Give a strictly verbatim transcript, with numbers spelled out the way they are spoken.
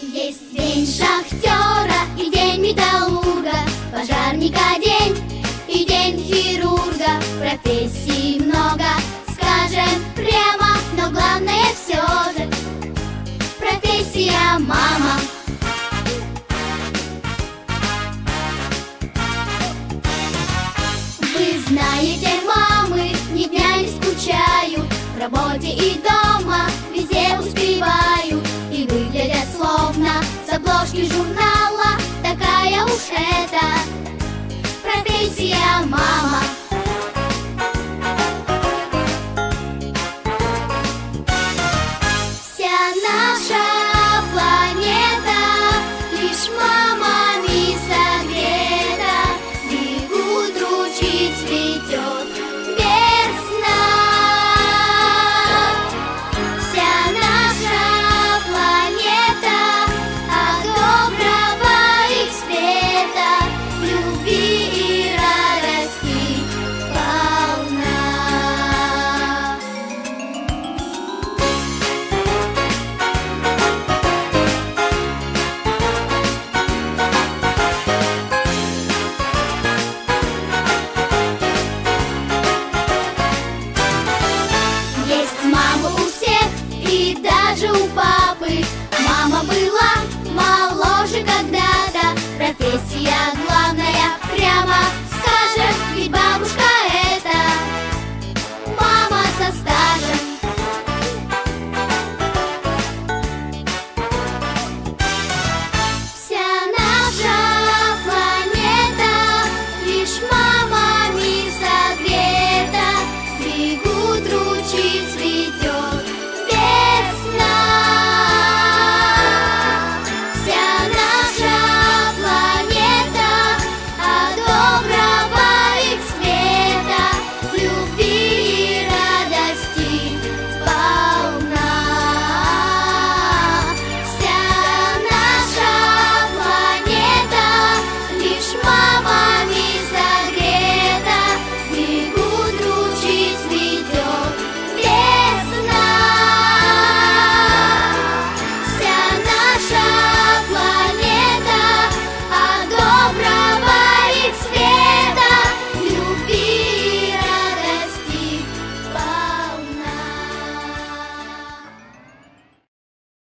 Есть день шахтера и день металлурга, пожарника день и день хирурга. Профессий много, скажем прямо, но главное все же профессия мама. Вы знаете, мамы ни дня не скучают, в работе и дома везде успевают и выглядят словно с обложки журнала. Такая уж это профессия мама.